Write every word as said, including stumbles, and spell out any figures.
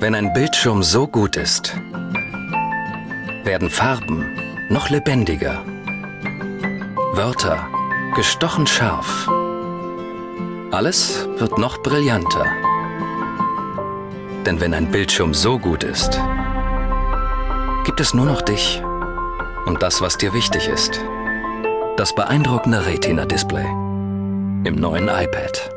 Wenn ein Bildschirm so gut ist, werden Farben noch lebendiger, Wörter gestochen scharf. Alles wird noch brillanter. Denn wenn ein Bildschirm so gut ist, gibt es nur noch dich und das, was dir wichtig ist. Das beeindruckende Retina-Display im neuen iPad.